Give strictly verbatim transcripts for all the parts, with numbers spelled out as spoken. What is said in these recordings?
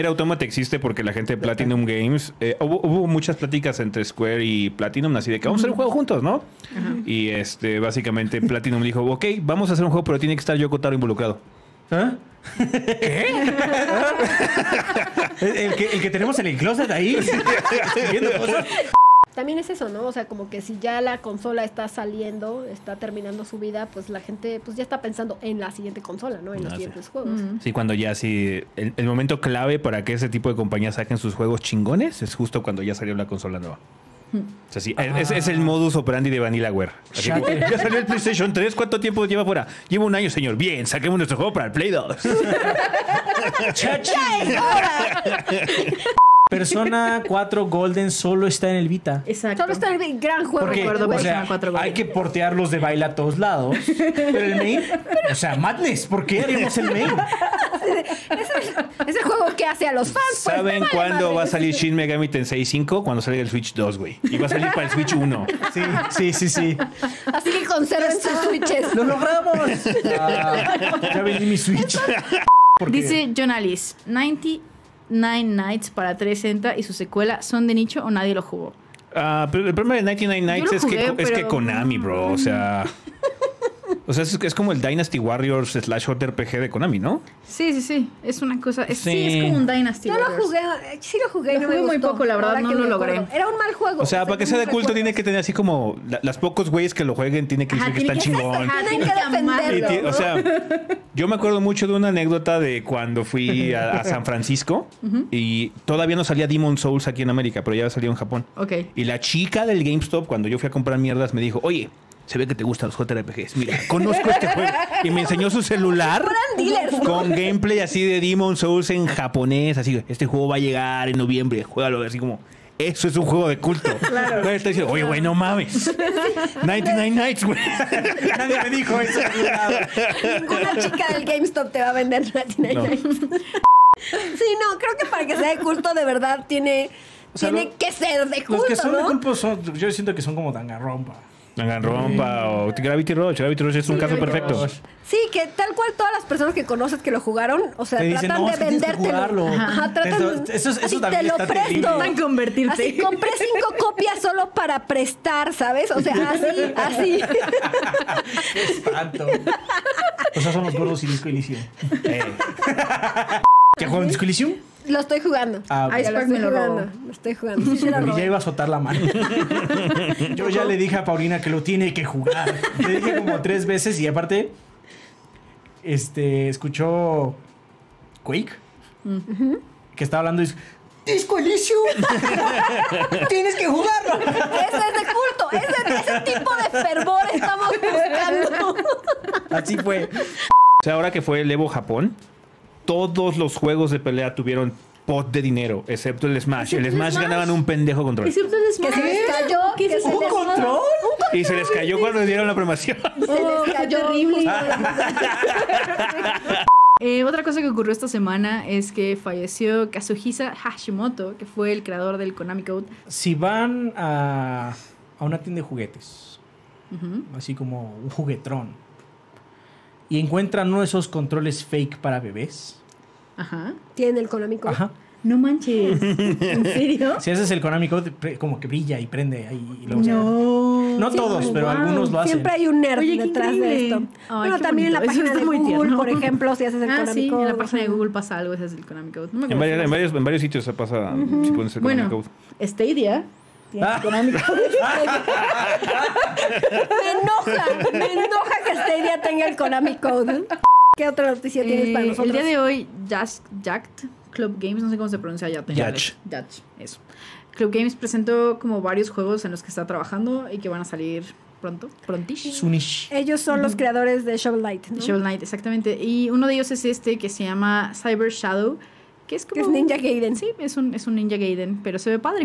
Nier Automata existe porque la gente de Platinum Games... Eh, hubo, hubo muchas pláticas entre Square y Platinum, así de que vamos a hacer un juego juntos, ¿no? Uh-huh. Y este básicamente Platinum dijo, ok, vamos a hacer un juego, pero tiene que estar Yoko Taro involucrado. ¿Ah? ¿Qué? ¿El, que, el que tenemos en el closet ahí. Viendo cosas. También es eso, ¿no? O sea, como que si ya la consola está saliendo, está terminando su vida, pues la gente pues ya está pensando en la siguiente consola, ¿no? En no, los siguientes sí. juegos. Mm. Sí, cuando ya sí... El, el momento clave para que ese tipo de compañías saquen sus juegos chingones es justo cuando ya salió la consola nueva. Mm. O sea, sí, ah. es, es el modus operandi de Vanillaware. Así que, ya salió el PlayStation tres, ¿cuánto tiempo lleva fuera? Lleva un año, señor. Bien, saquemos nuestro juego para el Play dos. ¡Chachi! Persona cuatro Golden solo está en el Vita. Exacto. Solo está en el gran juego. Porque, recuerdo, o sea, cuatro hay que portearlos de baile a todos lados. Pero el main, o sea, madness, ¿por qué haríamos el main? Ese, ese juego que hace a los fans. Pues, ¿Saben vale cuándo madre. va a salir Shin Megami Tensei cinco? Cuando salga el Switch dos, güey. Y va a salir para el Switch uno. Sí, sí, sí, sí. Así que conserven sus Switches. ¡Lo logramos! Ah, ya vendí mi Switch. Dice John Alice, noventa y nueve Nights para trescientos sesenta y su secuela ¿son de nicho o nadie lo jugó? Uh, pero el problema de noventa y nueve Nights es, jugué, que, es que Konami, bro. O sea... O sea, es, es como el Dynasty Warriors slash J R P G de Konami, ¿no? Sí, sí, sí. Es una cosa... Es, sí. sí, es como un Dynasty Yo Warriors. Yo lo jugué, sí lo jugué. Lo no jugué me muy gustó, poco, la verdad, no lo logré. Acuerdo. Era un mal juego. O sea, o sea para que sea de culto recuerdos. Tiene que tener así como... La, las pocos güeyes que lo jueguen tienen que decir que están chingón. Tienen que defenderlo, y, ¿no? O sea, yo me acuerdo mucho de una anécdota de cuando fui a, a San Francisco uh-huh. y todavía no salía Demon Souls aquí en América, pero ya salió en Japón. Okay. Y la chica del GameStop, cuando yo fui a comprar mierdas, me dijo, oye... Se ve que te gustan los J R P Gs. Mira, conozco este juego. Y me enseñó su celular con gameplay así de Demon Souls en japonés. Así, este juego va a llegar en noviembre. Juégalo. Así como, eso es un juego de culto. Claro. Pero está diciendo, oye, güey, no mames. noventa y nueve Nights, güey. Nadie me dijo eso. Ninguna chica del GameStop te va a vender noventa y nueve no. Nights. Sí, no, creo que para que sea de culto de verdad tiene, o sea, tiene lo, que ser de culto, los que son ¿no? de culto son, yo siento que son como Danganronpa. Danganronpa o Gravity Rush. Gravity Rush es un sí, caso perfecto. Sí, que tal cual todas las personas que conoces que lo jugaron, o sea, dicen, tratan no, de vendértelo. Ajá, tratan eso, eso, eso así también te lo está presto. Intentan convertirte. Así compré cinco copias solo para prestar, ¿sabes? O sea, así, así. Qué espanto. O sea, son los gordos y Disco Elysium. Eh. ¿Qué juegan Disco Elysium? Lo estoy jugando. Ah, okay. lo estoy jugando. Lo estoy jugando. Sí, porque ya iba a azotar la mano. Yo ya le dije a Paulina que lo tiene que jugar. Le dije como tres veces y aparte este escuchó Quake uh-huh. que estaba hablando y dice, Disco Elysium. Tienes que jugarlo. Ese es de culto. Ese, ese tipo de fervor estamos buscando. Así fue. O sea, ahora que fue el Evo Japón, todos los juegos de pelea tuvieron pot de dinero, excepto el Smash. El Smash, Smash ganaban un pendejo control. Excepto el Smash. Que se les cayó. ¿Qué que es se un les control? ¿Un control? Y se les cayó cuando les dieron la promoción. Se oh, les cayó. Horrible. eh, otra cosa que ocurrió esta semana es que falleció Kazuhisa Hashimoto, que fue el creador del Konami Code. Si van a, a una tienda de juguetes, uh-huh. así como un juguetrón, y encuentran uno de esos controles fake para bebés. Ajá. ¿Tienen el Konami Code? Ajá. No manches. ¿En serio? Si haces el Konami Code, como que brilla y prende ahí. Y luego no. No sí, todos, pero wow. algunos lo hacen. Siempre hay un nerd Oye, detrás de esto. Ay, bueno, también bonito. En la página de Google, tierno. Por ejemplo, si haces el ah, Konami sí, Code. en la página de Google pasa algo, ese es el Konami Code. No me en, varios, en, varios, en varios sitios se pasa uh-huh. si pones el bueno, Konami Code. Stadia tiene ah. Konami Code. Me enoja, me enoja que Stadia tenga el Konami Code. ¿Qué otra noticia eh, tienes para nosotros? El día de hoy, Jacked Club Games, no sé cómo se pronuncia ya. Judge. Judge, eso. Club Games presentó como varios juegos en los que está trabajando y que van a salir pronto, prontish. Sunish. Ellos son uh-huh. los creadores de Shovel Knight, ¿no? Shovel Knight, exactamente. Y uno de ellos es este que se llama Cyber Shadow, que es como... Es Ninja Gaiden. Sí, es un, es un Ninja Gaiden, pero se ve padre.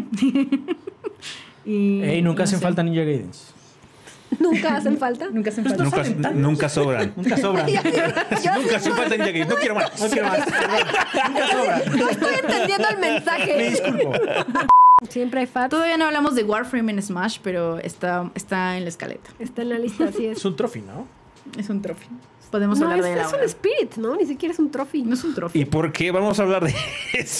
y Ey, nunca no hacen sé. falta Ninja Gaidens. ¿Nunca hacen falta? Nunca hacen falta. Nunca, nunca sobran. Nunca sobran. Nunca hacen falta Ninja Gaiden. No quiero más. No quiero más. Nunca sobran. No estoy entendiendo el mensaje. Me disculpo. Siempre hay falta. Todavía no hablamos de Warframe en Smash, pero está, está en la escaleta. Está en la lista, así es. Es un trophy, ¿no? Es un trophy. Podemos No, hablar es, de él es ahora. un Spirit, ¿no? Ni siquiera es un trophy. No es un trophy. ¿Y por qué vamos a hablar de eso?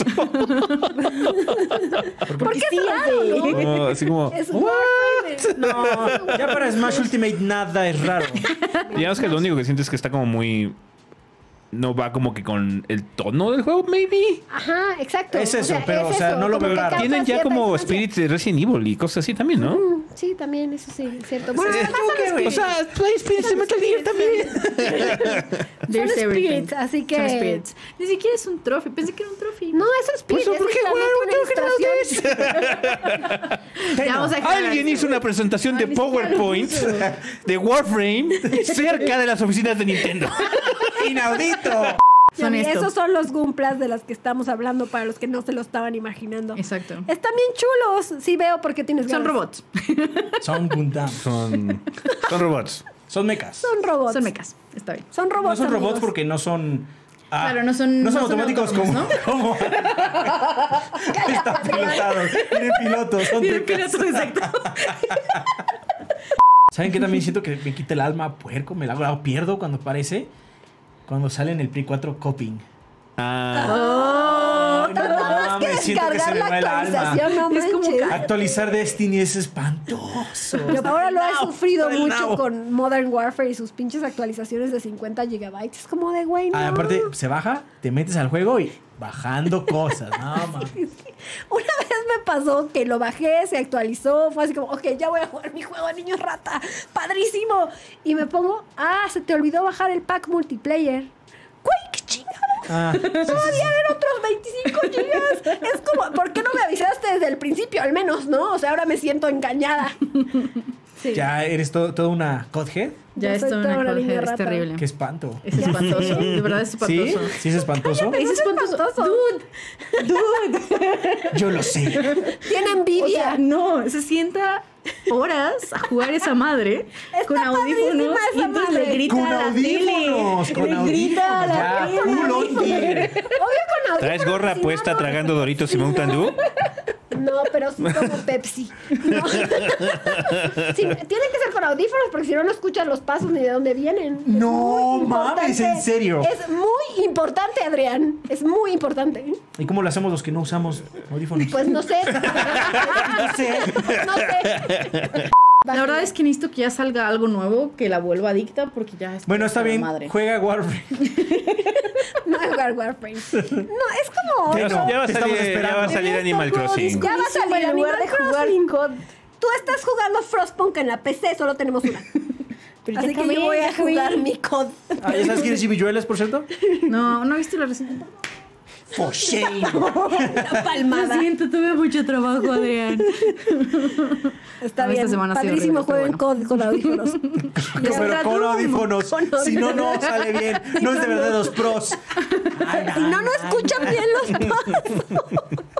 Porque sí, es raro, ¿no? Como- así como... Es "What?". Warframe. No, ya para Smash Ultimate nada es raro. Digamos que lo único que siento es que está como muy... No va como que con el tono del juego, maybe. Ajá, exacto. Es eso, pero, es o sea, eso, no lo como veo que raro. causa Tienen ya cierta como distancia. spirits de Resident Evil y cosas así también, ¿no? Mm, sí, también, eso sí, es cierto. Bueno, Sí. además son O spirits. sea, Play Spirits de Metal Gear también. There's Son everything. spirits, así que- Son spirits. Ni siquiera es un trophy. Pensé que era un trophy. No, es un spirit. Pues, ¿por es qué, güey? literalmente una ilustración. Ya vamos a aclarar Alguien eso. hizo una presentación Ah, de ni siquiera lo PowerPoint hizo. de Warframe cerca de las oficinas de Nintendo. ¡Inaudito! Son Y esto. esos son los Goomplas de los que estamos hablando para los que no se lo estaban imaginando. Exacto. Están bien chulos. Sí veo por qué tienes Son ganas. robots. Son Gundam. Son, son robots. Son mechas. Son robots. Son mecas. Está bien. Son No robots. son robots amigos. porque no son... ah, Claro, no son- No son no son automáticos como... autónomos, como están pilotados. Tienen pilotos. Son Tiene tecas. piloto, exacto. ¿Saben qué? También siento que me quita el alma a puerco. Me la la pierdo cuando aparece. Cuando sale en el Play cuatro Coping. Ah, Ay, no mames, siento que se me descargar va el la alma. actualización, no Es como manches. ca- Actualizar Destiny es espantoso. Yo ahora lo he Está sufrido del mucho nabo. con Modern Warfare y sus pinches actualizaciones de cincuenta gigabytes. Es como de, güey, no. Ah, aparte, se baja, te metes al juego y bajando cosas. No, mames. Una vez me pasó que lo bajé, se actualizó, fue así como, ok, ya voy a jugar mi juego de niños rata, padrísimo. Y me pongo, ah, se te olvidó bajar el pack multiplayer. Güey, qué chingada. Ah, sí, sí, sí. Todavía eran otros veinticinco gigas. Es como, ¿por qué no me avisaste desde el principio al menos, no? O sea, ahora me siento engañada. Sí. Ya eres todo, toda una Codhead. Ya Yo esto soy es toda una una cosa- niña es rata. terrible. Qué espanto. Es espantoso. De verdad es ¿Sí? espantoso. ¿Sí es espantoso? Es espantoso. espantoso. Dude, Yo lo sé. Tiene o envidia. sea, no, se sienta horas a jugar esa madre Está con audífonos padrísima y esa entonces madre. le grita Con a la audífonos, tele. con Le grita a audífonos. la Ya, tele. full on gear. Obvio con audífonos. ¿traes gorra si puesta no, no. tragando Doritos y Mountain Dew? No, pero sí como Pepsi. No. Sí, tienen que ser con audífonos porque si no, no escuchas los pasos ni de dónde vienen. Es No muy importante. mames, ¿en serio? Es muy importante, Adrián. Es muy importante. ¿Y cómo lo hacemos los que no usamos audífonos? Pues no sé. no sé. No sé. La verdad es que necesito que ya salga algo nuevo que la vuelva adicta porque ya está Bueno, está hasta la bien. madre. Juega Warframe. No es War Warframe. No, es como. ¿Qué no? Ya va a Te salir, estamos ya va a esperando. salir Animal Crossing. Ya va a salir en lugar Animal de jugar Crossing. COD. Tú estás jugando Frostpunk en la P C, solo tenemos una. Pero Así ya que acabé, yo voy ya a acabé. jugar mi C O D. Ah, ¿ya sabes quién es Jimmy Joeles, por cierto? No, ¿no viste la receta? For shame. Una Lo palmada. siento, tuve mucho trabajo, Adrián. Está No, esta bien. semana ha sido Padrísimo horrible, juego pero en C O D con audífonos. Pero con audífonos. Con Si no, no sale bien. No es de verdad los pros. Y no, no escuchan bien los pasos.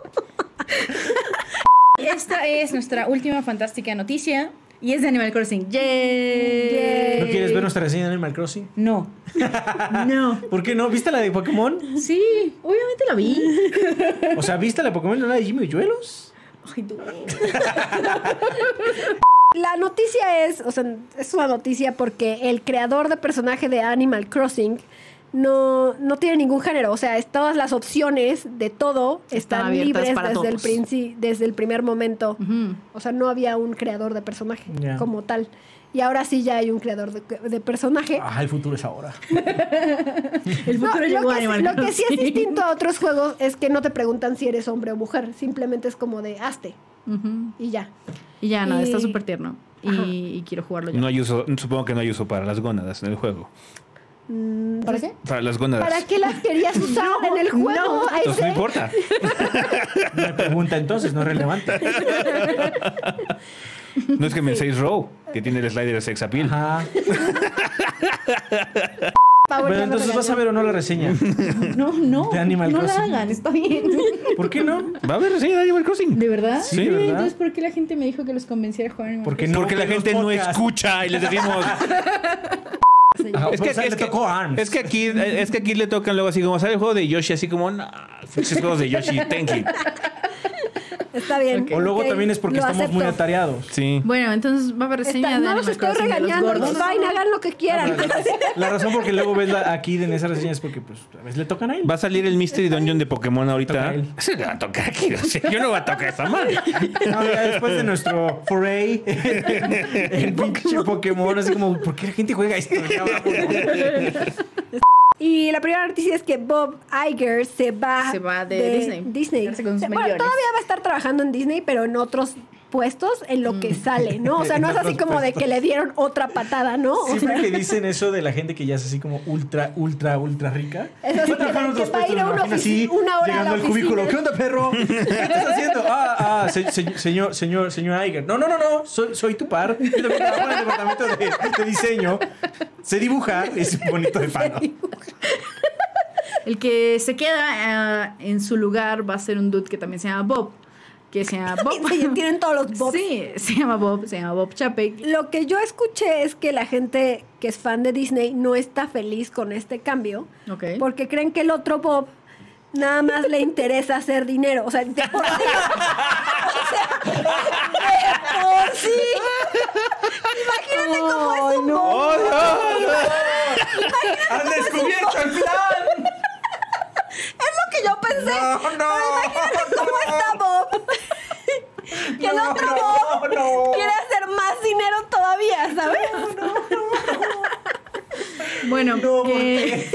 Esta es nuestra última fantástica noticia y es de Animal Crossing. ¡Yay! Yay. ¿No quieres ver nuestra reseña de Animal Crossing? No. No. ¿Por qué no? ¿Viste la de Pokémon? Sí, obviamente la vi. O sea, ¿viste la de Pokémon, no la de Jimmy Joelos? Ay, tú. La noticia es, o sea, es una noticia porque el creador de personaje de Animal Crossing no, no tiene ningún género. O sea, es, todas las opciones de todo Están están, abiertas libres para desde el, todos. princi- desde el primer momento. Ujú. O sea, no había un creador de personaje Ya. como tal. Y ahora sí ya hay un creador de, de personaje. Ah, el futuro es ahora. El No, futuro lo, llegó a que, Animal lo que sí es Crossing. distinto a otros juegos es que no te preguntan si eres hombre o mujer. Simplemente es como de hazte Ujú. y ya. Y ya, no, Y- está súper tierno. Y, Ajá. y quiero jugarlo ya. No hay uso, supongo que no hay uso para las gónadas en el juego. Mm, ¿Para qué? Para las gónadas. ¿Para qué las querías usar en el juego? no. Ahí Entonces, no se- importa. Me pregunta entonces, no es relevante. No es que me seis Row, que tiene el slider de sex appeal. Ajá. Power Bueno, ya me entonces vas a regañó. ver o no la reseña. No, no. De Animal no la Crossing. hagan, está bien. ¿Por qué no? Va a haber reseña de Animal Crossing. ¿De verdad? Sí, de verdad. Entonces, ¿por qué la gente me dijo que los convenciera a jugar Animal Porque Crossing? no Porque la ve los gente no podcasts. escucha y les decimos. Ajá, Es que, o sea, es, le que, tocó a Arms. es que aquí es que aquí le tocan luego así como sale el juego de Yoshi, así como, no, pinches juegos de Yoshi, thank you. Está bien. Ok. O luego ok, también es porque lo estamos acepto. muy atareados. Sí. Bueno, entonces va a haber reseña Está- de no los Animal estoy Crossing de los regañando. gordos. Fine, hagan lo que quieran. La razón por que luego ves la- aquí en esa reseña es porque pues a veces le tocan a él. Va a salir el Mystery Dungeon de Pokémon Toca ahorita. a él. Se le va a tocar aquí. O sea, yo no voy a tocar esa madre. No, ya después de nuestro foray en pinche Pokémon, así como, ¿por qué la gente juega esto? Ya vámonos. Y la primera noticia es que Bob Iger se va, Se va de Disney. Disney. Quedarse con sus Se- bueno, millones. todavía va a estar trabajando en Disney, pero en otros puestos en lo que sale, ¿no? O sea, no es así como de que le dieron otra patada, ¿no? O Siempre sea, que dicen eso de la gente que ya es así como ultra, ultra, ultra rica. Eso sí, Va a trabajar en que- otros que va a ir puestos, a me una imagino ofici- así, una hora a llegando la al cubículo. oficina. ¿Qué onda, perro? ¿Qué estás haciendo? Ah, ah, se- se- señor, señor, señor Iger. No, no, no, no. Soy, soy tu par. Yo también trabajo en el departamento de, de diseño. Sé dibujar. Es bonito de pano. El que se queda eh, en su lugar va a ser un dude que también se llama Bob. Que se llama Bob. tienen todos los Bobs. Sí, se llama Bob, se llama Bob Chapek. Lo que yo escuché es que la gente que es fan de Disney no está feliz con este cambio Ok. porque creen que el otro Bob nada más le interesa hacer dinero. O sea, de por sí. O sea, de por sí. Imagínate cómo es un Bob. ¡Oh, no! ¡Han descubierto el plan! Es lo que yo pensé. No, no. Pero imagínate cómo está Bob. Que el No, otro no, Bob no. quiere hacer más dinero todavía, ¿sabes? Bueno, No, que...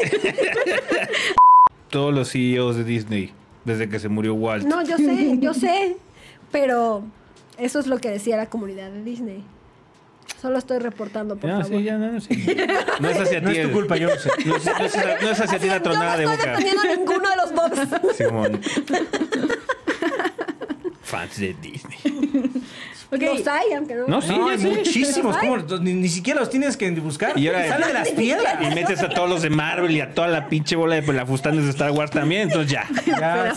Todos los C E Os de Disney, desde que se murió Walt. No, yo sé, yo sé. Pero eso es lo que decía la comunidad de Disney. Solo estoy reportando, por Ya, favor. sí, ya, no, sí. No es hacia No ti. es tu el- culpa, yo lo sé. No es, no es- no es hacia ti la tronada de Yo no boca. estoy defendiendo a ninguno de los Bobs. Simón. Fans de Disney. Ok. Los hay, aunque no. No, sí, No, ya hay sé. muchísimos. Ay. ¿Cómo? Ni, ni siquiera los tienes que buscar. Y ahora- Sale de las piedras. Y metes a todos los de Marvel y a toda la pinche bola de pelafustanes de Star Wars también, entonces ya. Ya.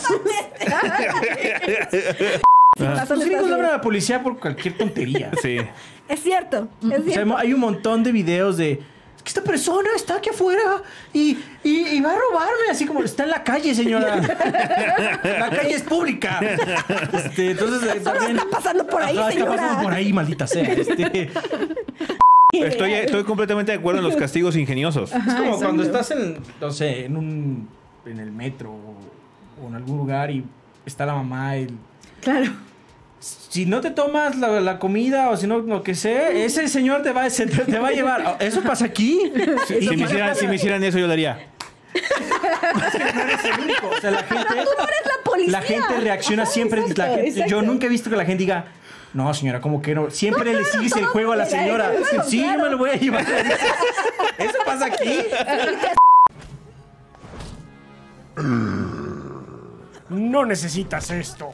Las Los gringos otras- hablan a la policía por cualquier tontería. Sí. Es cierto, es O sea, cierto. hay un montón de videos de "Es que esta persona está aquí afuera y, y, y va a robarme", así como está en la calle, señora. La calle es pública. Este, entonces eh, Solo también está pasando por ahí, Ajá, está señora. pasando por ahí, maldita sea. Este, Estoy, estoy completamente de acuerdo en los castigos ingeniosos. es como exacto. cuando estás en, no sé, en un en el metro o, o en algún lugar y está la mamá y Claro. si no te tomas la, la comida o si no lo que sea, ese señor te va, se- te va a llevar. ¿Eso pasa aquí? Si, si me hicieran, si me hicieran eso, yo lo haría. No eres el único. O sea, la gente, Tú no eres la policía. la gente reacciona siempre. La Exacto, gente- exacto. yo nunca he visto que la gente diga, no, señora, como que no. Siempre No, le claro, sigues el todo juego a la bien, señora. claro, Sí, claro. yo me lo voy a llevar. ¿Eso pasa aquí? No necesitas esto.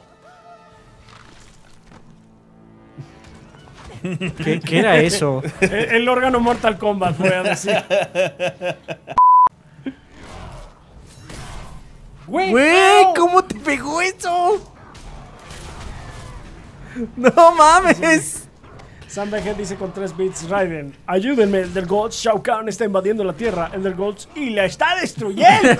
¿Qué, qué era eso? El, el órgano Mortal Kombat, voy a decir. Güey, Güey, no. ¿cómo te pegó eso? No mames. Sam Beckett dice con tres bits, Raiden, ayúdenme, el del Golds, Shao Kahn está invadiendo la Tierra, el del Golds, y la está destruyendo.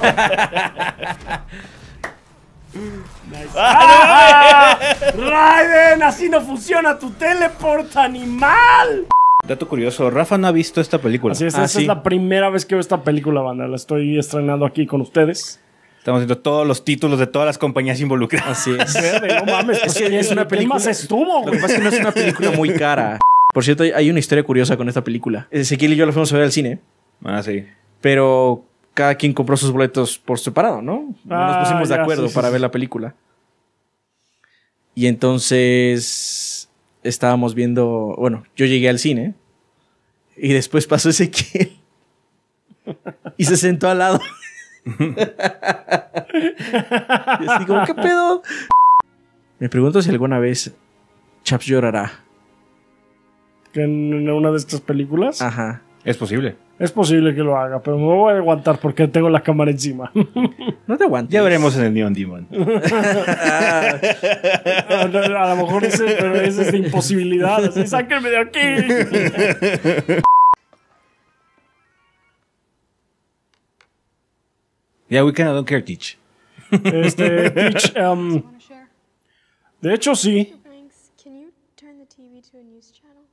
Nice. ¡Ah! Raiden, así no funciona tu teleport animal. Dato curioso, Rafa no ha visto esta película. Así es, Ah, esta sí. es la primera vez que veo esta película, banda. La estoy estrenando aquí con ustedes. Estamos viendo todos los títulos de todas las compañías involucradas. Así es. Verde, no mames, Es que es una ¿qué más película- estuvo, Lo que güey? pasa es que no es una película muy cara. Por cierto, hay- hay una historia curiosa con esta película. Ezequiel y yo la fuimos a ver al cine, Ah, sí. pero cada quien compró sus boletos por separado, ¿no? No nos Ah, pusimos de ya, acuerdo sí, sí, para sí. ver la película. Y entonces estábamos viendo, bueno, yo llegué al cine y después pasó Ezequiel y se sentó al lado. Y así como, ¿qué pedo? Me pregunto si alguna vez Chaps llorará. Que en una de estas películas Ajá. Es posible. es posible que lo haga, pero me voy a aguantar porque tengo la cámara encima. No te aguantes. Ya veremos en el Neon Demon. a, a lo mejor ese, pero ese es de imposibilidad. Así, sáquenme de aquí. Yeah, we can, I don't care, teach. Este, Peach, um, De hecho, sí. Franks, can you turn the T V to a news channel?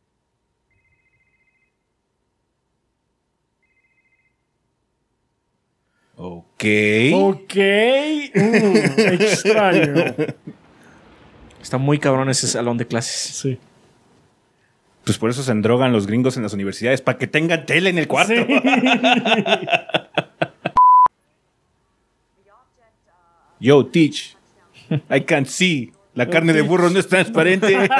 Ok. Ok. Mm, extraño. Está muy cabrón ese salón de clases. Sí. Pues por eso se endrogan los gringos en las universidades, para que tengan tele en el cuarto. Sí. Yo, teach. I can't see. La carne de burro no es transparente. I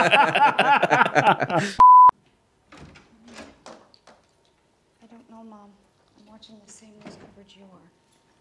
don't know, Mom. I'm watching the same news coverage you are.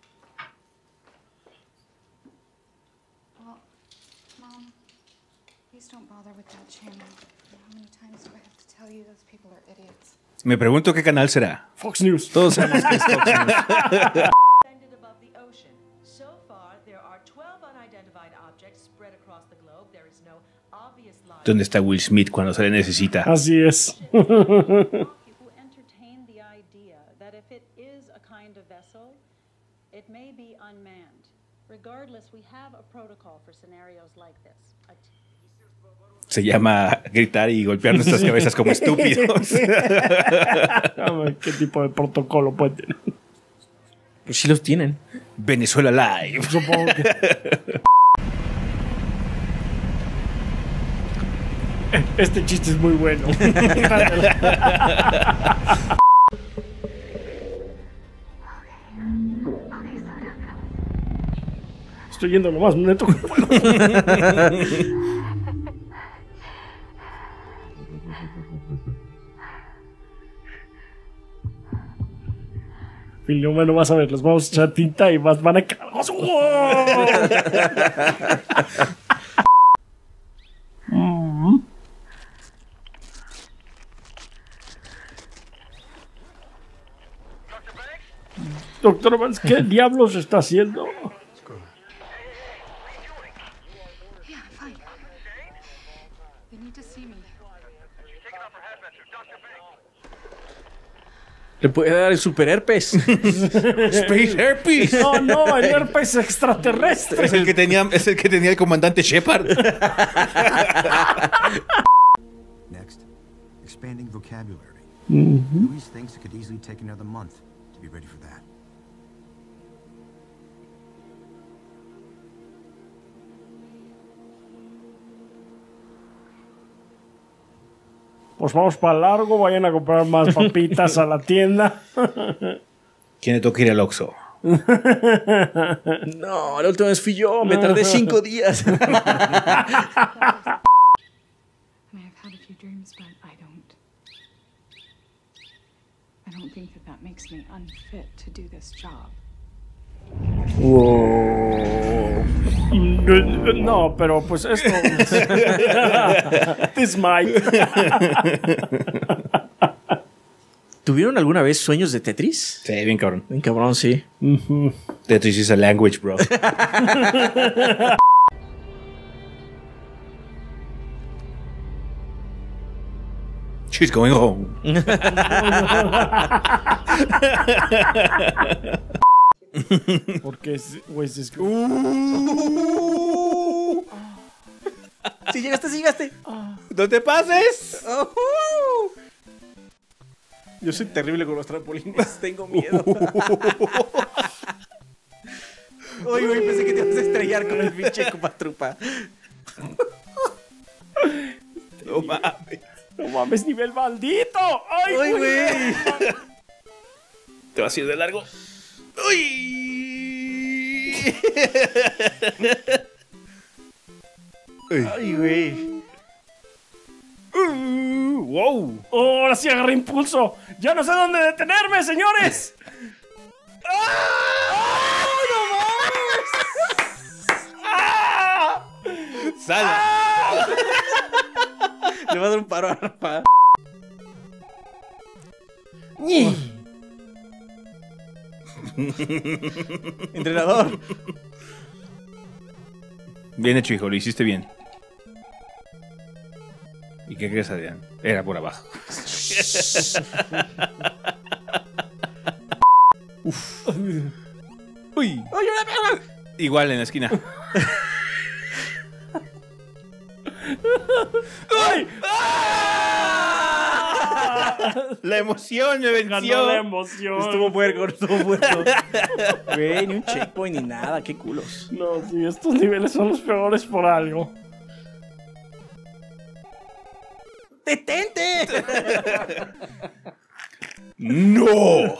Well, Mom, please don't bother with that channel. How many times do I have to tell you those people are idiots? Me pregunto qué canal será. Fox News. Todos sabemos que es Fox News. Suspended above the ocean. So far, there are twelve unidentified objects spread across the globe. There is no obvious line. ¿Dónde está Will Smith cuando se le necesita? Así es. Who entertain the idea that if it is a kind of vessel, it may be unmanned. Regardless, we have a protocol for scenarios like this. A t- Se llama gritar y golpear nuestras cabezas como estúpidos. A ver, ¿qué tipo de protocolo puede tener? Pues sí los tienen. Venezuela Live. Supongo que... Este chiste es muy bueno. Estoy yendo lo más neto que puedo. Filio, bueno, vas a ver, les vamos a echar tinta y más van a quedar. Mm. Doctor Banks, ¿qué diablos está haciendo? Yeah, fine. They need to see me. Le puede dar el super herpes. Space Herpes. No, no, el herpes extraterrestre. Es el que tenía, es el que tenía el comandante Shepard. Next, expanding vocabulary. Mm-hmm. Louise thinks it could easily take another month to be ready for that. Pues vamos para largo, vayan a comprar más papitas a la tienda. ¿Quién le toca ir al Oxxo? No, la última vez fui yo. Me tardé cinco días. I mean, I've had a few dreams, but I don't. I don't think that that makes me unfit to do this job. Wow. No, pero pues esto. This might. ¿Tuvieron alguna vez sueños de Tetris? Sí, bien cabrón. Bien cabrón, sí. Uh-huh. Tetris is a language, bro. She's going home. Porque es, pues, es que- Si llegaste, si llegaste. ¡No te pases! Yo soy terrible con los trampolines. Tengo miedo. Oye, güey, pensé que te ibas a estrellar con el pinche Copatrupa. No mames. No mames, nivel maldito. ¡Ay, Ay, güey! güey. Te vas a ir de largo. ¡Uy! Ay, güey. Uh, ¡Wow! Oh, ahora sí agarré impulso. Ya no sé dónde detenerme, señores. ¡Ah! ¡No mames! ¡Sal! Le va a dar un paro a Rafa. Entrenador. Bien hecho, hijo. Lo hiciste bien. ¿Y qué crees, Adrián? Era por abajo. Uf. Uy. Igual en la esquina. ¡Ay! La emoción me Ganó venció. la emoción. Estuvo puerco, estuvo puerco. Güey, ni un checkpoint ni nada, qué culos. No, sí, estos niveles son los peores por algo. ¡Detente! ¡No!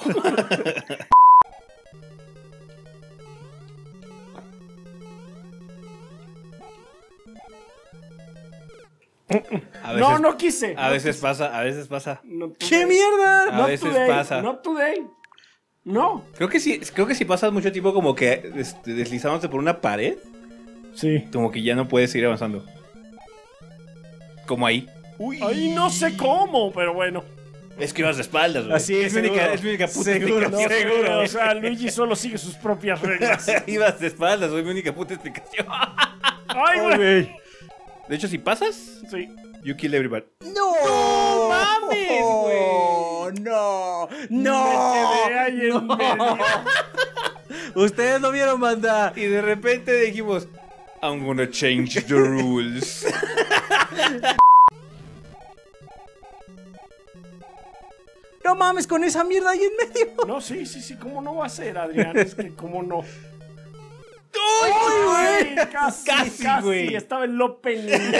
A No, no quise. A veces pasa, a veces pasa. No ¡Qué mierda! A Not veces today, pasa. Not today. No. Creo que sí, creo que si pasas mucho tiempo como que este, deslizándote por una pared, Sí. como que ya no puedes seguir avanzando. Como ahí. Ay, no sé cómo, pero bueno. Es que ibas de espaldas, güey. Así es, mi única, seguro. es mi única puta Seguro, explicación. Seguro. O sea, Luigi solo sigue sus propias reglas. Ibas de espaldas, güey, mi única puta explicación. Ay, güey. güey. De hecho, si pasas, Sí. you kill everybody. ¡No! ¡No mames, güey! ¡No! Me ¡No! quedé ahí en medio. Ustedes no vieron, banda. Y de repente dijimos, I'm gonna change the rules. No mames, con esa mierda ahí en medio. No, sí, sí, sí. ¿Cómo no va a ser, Adrián? Es que, ¿cómo no? ¡Ay, Ay, casi, Casi, casi, güey. Estaba en el opening.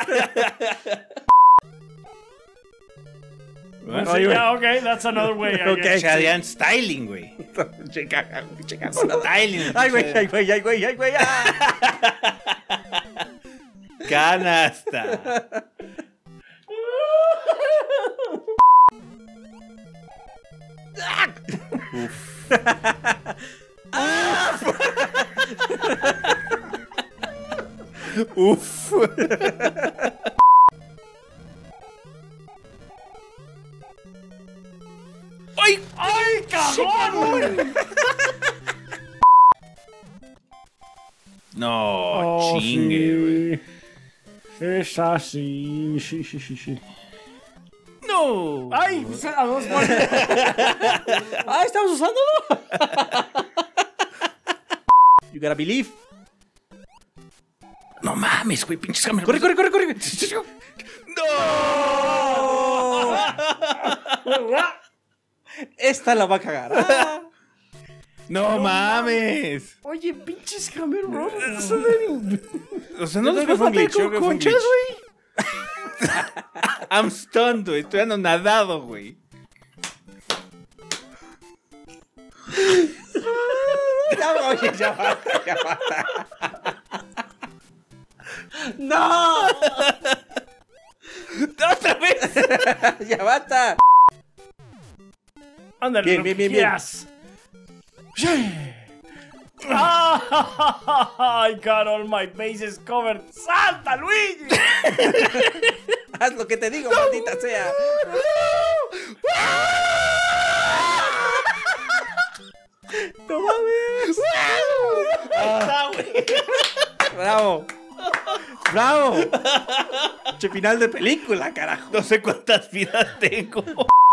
Bueno, Sí, ya, ok, that's another way. I Ok. guess. Chadian styling, güey. Styling. Ay, güey, ay, güey, ay, güey, ay, güey. ah. Canasta. Uf. ¡Ay! ¡Ay, cabrón! No, Oh, chingue, güey. sí. Es así. Sí, sí, sí, sí. No. ¡Ay! A dos muertes. ¡Ah, estamos usándolo! You gotta believe. No mames, güey, pinches cámaras. Corre, corre, corre, corre. ¡No! Esta la va a cagar. Ah. ¡No mames! Oye, pinches Cameron. O sea, no Yo les creo que vas a fue un glitch, matar yo creo con que fue un conchas, glitch. güey. I'm stunned, güey. Estoy anonadado, güey. Ya, oye, ya basta, ya basta. ¡No! ¡Otra vez! ¡Ya basta! Ándale, Bien, lo bien, que bien, bien. quieras. Ah, I got all my bases covered. ¡Salta, Luigi! Haz lo que te digo, maldita sea. ¡No mames! Está, güey. ¡Bravo! ¡Bravo! Che, final de película, carajo. No sé cuántas vidas tengo.